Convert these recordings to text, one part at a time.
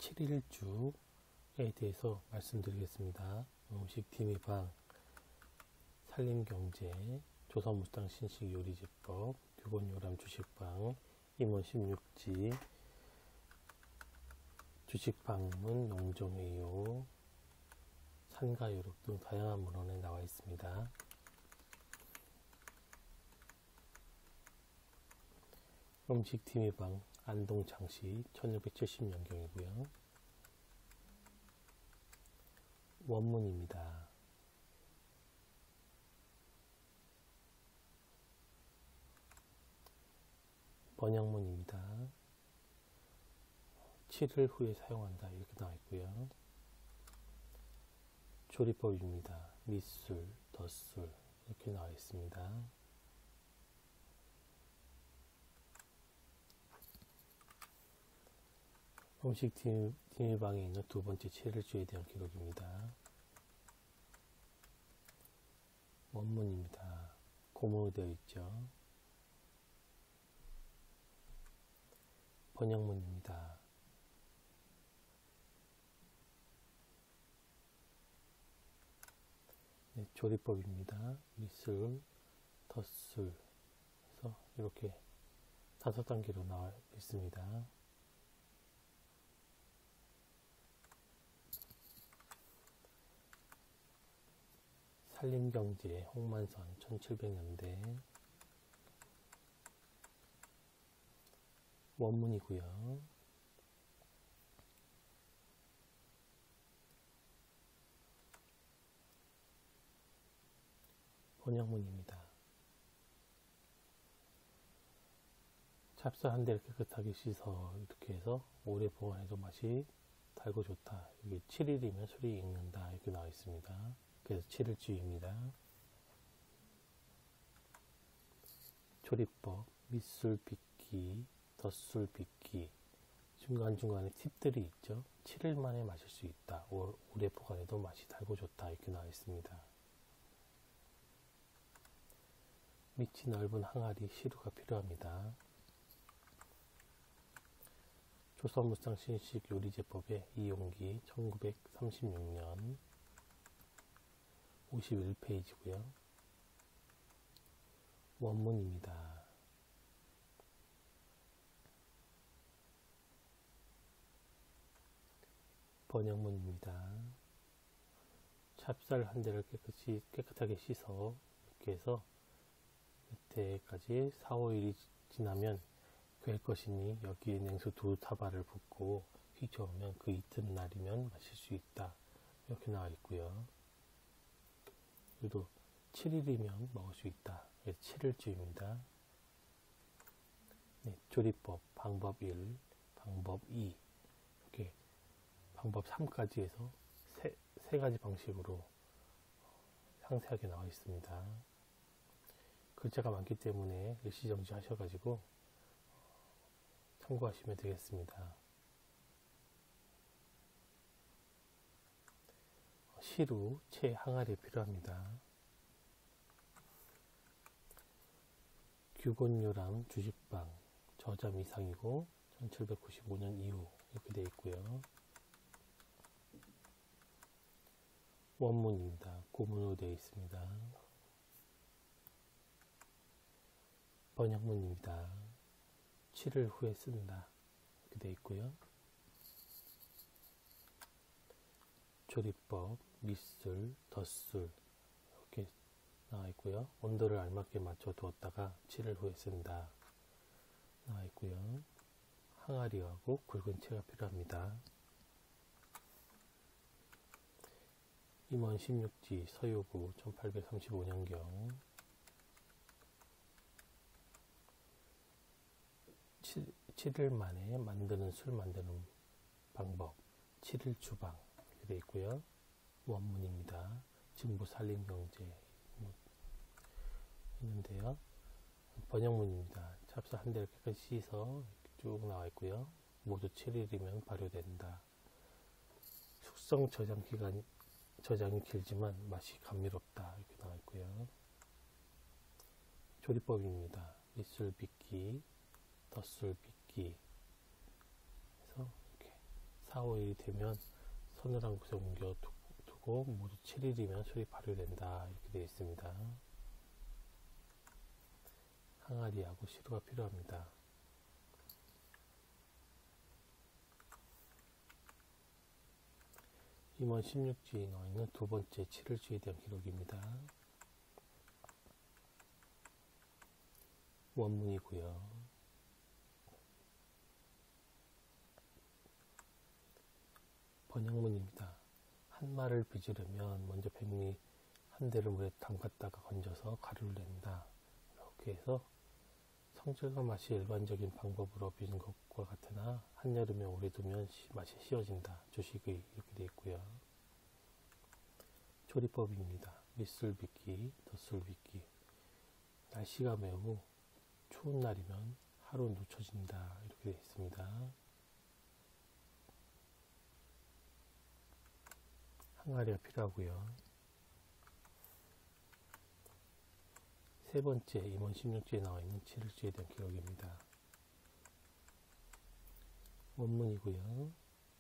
7일주에 대해서 말씀드리겠습니다. 음식 디미방, 산림경제, 조선무쌍 신식 요리제법, 규곤요람 주식방, 임원 16지, 주식방문, 농정회요, 산가요록 등 다양한 문헌에 나와 있습니다. 음식 디미방, 안동장시 1670년경이고요. 원문입니다. 번역문입니다. 7일 후에 사용한다 이렇게 나와 있고요. 조리법입니다. 밑술, 덧술 이렇게 나와 있습니다. 음식 디미방에 있는 두 번째 7일주에 대한 기록입니다. 원문입니다. 고문으로 되어 있죠. 번역문입니다. 네, 조리법입니다. 밑술, 덧술 해서 이렇게 5단계로 나와 있습니다. 산림경제, 홍만선 1700년대 원문이고요. 번역문입니다. 찹쌀 한 대를 깨끗하게 씻어 이렇게 해서 오래 보관해도 맛이 달고 좋다. 이게 7일이면 술이 익는다 이렇게 나와 있습니다. 그래서 7일주의입니다. 조리법, 밑술 빚기, 덧술 빚기 중간중간에 팁들이 있죠. 7일 만에 마실 수 있다. 오래 보관해도 맛이 달고 좋다 이렇게 나와 있습니다. 밑이 넓은 항아리 시루가 필요합니다. 조선무쌍 신식 요리제법의 이용기 1936년 51페이지고요. 원문입니다. 번역문입니다. 찹쌀 한 대를 깨끗하게 씻어 이렇게 해서 밑에까지 4, 5일이 지나면 될 것이니 여기에 냉수 2타발을 붓고 휘저으면 그 이튿날이면 마실 수 있다 이렇게 나와 있고요. 그래도 7일이면 먹을 수 있다. 7일주입니다. 네, 조리법 방법 1, 방법 2 이렇게 방법 3까지 해서 세 가지 방식으로 상세하게 나와 있습니다. 글자가 많기 때문에 일시정지 하셔가지고 참고하시면 되겠습니다. 시루, 채, 항아리 필요합니다. 규곤요람 주식방 저자 미상이고 1795년 이후 이렇게 되어 있고요. 원문입니다. 고문으로 되어 있습니다. 번역문입니다. 7일 후에 쓴다 이렇게 되어 있고요. 조리법, 밑술, 덧술 이렇게 나와 있고요. 온도를 알맞게 맞춰 두었다가 7일 후에 쓴다 나와 있고요. 항아리하고 굵은 채가 필요합니다. 임원 16지 서효구 1835년경 7일 만에 술 만드는 방법 7일 주방 이렇게 되어 있고요. 원문입니다. 증부 산림경제 있는데요. 번역문입니다. 찹쌀 한 대를 깨끗이 씻어 쭉 나와 있고요. 모두 7일이면 발효된다. 숙성 저장이 길지만 맛이 감미롭다 이렇게 나와 있고요. 조리법입니다. 밑술 빚기, 덧술 빚기 해서 이렇게 4, 5일이 되면 선을 한 곳에 옮겨 두고 모두 7일이면 수리 발효된다. 이렇게 되어 있습니다. 항아리하고 시루가 필요합니다. 임원 16주에 나와 있는 두 번째 7일주에 대한 기록입니다. 원문이고요. 번역문입니다. 한 말을 빚으려면 먼저 백미 한 대를 물에 담갔다가 건져서 가루를 낸다. 이렇게 해서 성질과 맛이 일반적인 방법으로 빚은 것과 같으나 한여름에 오래 두면 맛이 쉬어진다. 주식의 이렇게 되어 있고요. 조리법입니다. 밑술 빚기, 덧술 빚기. 날씨가 매우 추운 날이면 하루 늦춰진다. 이렇게 되어 있습니다. 항아리가 필요하고요. 세 번째 임원 16주에 나와 있는 7일주에 대한 기록입니다. 원문이고요.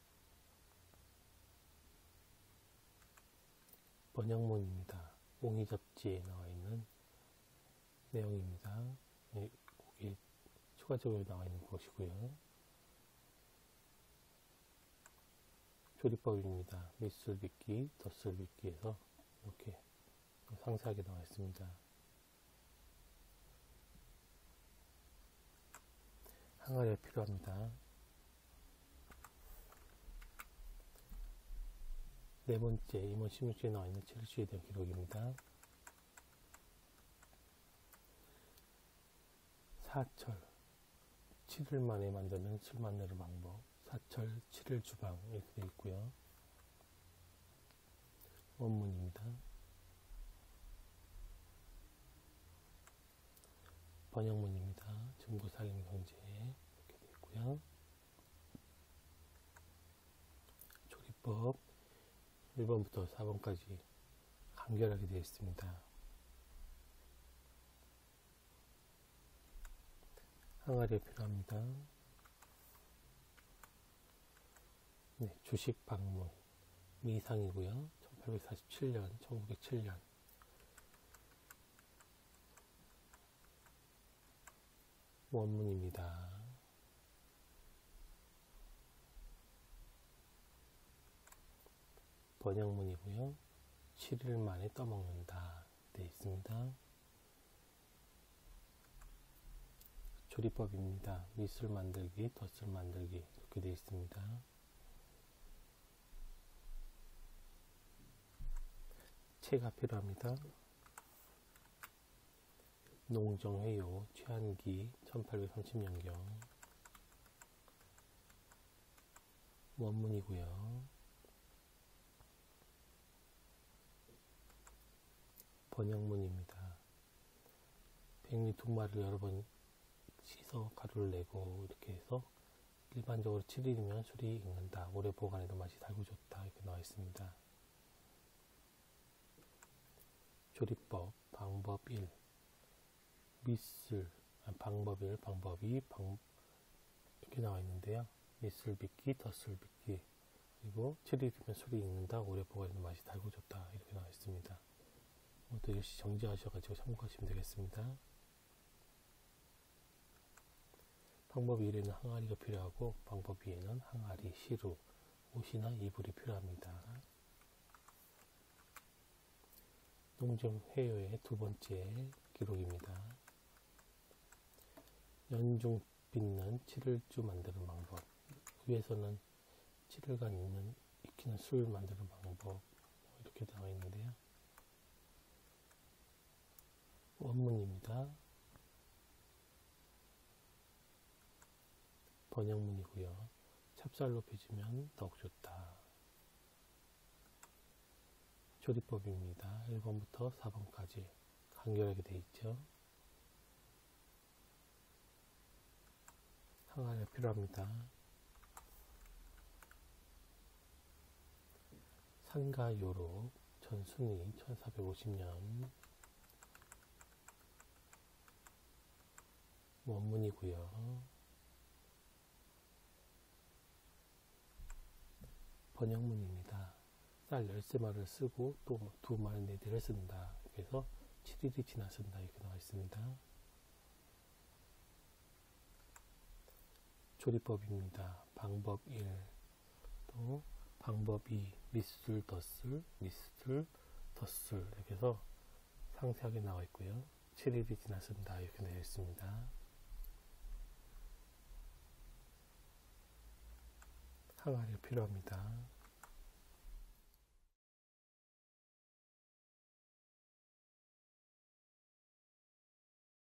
번역문입니다. 옹이접지에 나와 있는 내용입니다. 여기 추가적으로 나와 있는 것이고요. 조리법입니다. 밑술 빚기, 덧술 빚기에서 이렇게 상세하게 나와 있습니다. 항아리가 필요합니다. 네 번째 임원 16주에 나와 있는 7일주에 대한 기록입니다. 사철 7일 만에 만드는 술 만드는 방법, 사철 7일 주방 이렇게 되어 있고요. 원문입니다. 번역문입니다. 중고상임 경제 이렇게 되어 있고요. 조리법 1번부터 4번까지 간결하게 되어 있습니다. 항아리가 필요합니다. 네, 주식 방문 미상이고요. 1847년, 1907년. 원문입니다. 번역문이고요. 7일 만에 떠먹는다. 되어 있습니다. 조리법입니다. 밑술 만들기, 덧술 만들기 이렇게 되어 있습니다. 채가 필요합니다. 농정회요, 최한기 1830년경. 원문이고요. 번역문입니다. 백미 두 마리를 여러 번 씻어 가루를 내고 이렇게 해서 일반적으로 7일이면 술이 익는다. 오래 보관해도 맛이 달고 좋다. 이렇게 나와 있습니다. 조리법 방법 1 밑술 방법 1 방법 2 이렇게 나와 있는데요. 밑술 빚기, 덧술 빚기, 그리고 7일이면 술이 익는다. 오래 보관해도 맛이 달고 좋다. 이렇게 나와 있습니다. 또 역시 정지하셔가지고 참고하시면 되겠습니다. 방법 1에는 항아리가 필요하고 방법 2에는 항아리, 시루, 옷이나 이불이 필요합니다. 농정회요의 두 번째 기록입니다. 연중 빚는 7일주 만드는 방법. 위에서는 7일간 익히는 술 만드는 방법 이렇게 나와 있는데요. 원문입니다. 번역문이고요. 찹쌀로 빚으면 더욱 좋다. 조리법입니다. 1번부터 4번까지 간결하게 되어 있죠. 항아리가 필요합니다. 산가요로 전순이 1450년. 원문이고요. 번역문입니다. 쌀 13마리를 쓰고 또 2마리 내디를 쓴다. 그래서 7일이 지났습니다. 이렇게 나와 있습니다. 조리법입니다. 방법 1, 또 방법 2, 밑술, 덧술, 밑술, 덧술 이렇게 해서 상세하게 나와 있고요. 7일이 지났습니다. 이렇게 되어 있습니다. 항아리가 필요합니다.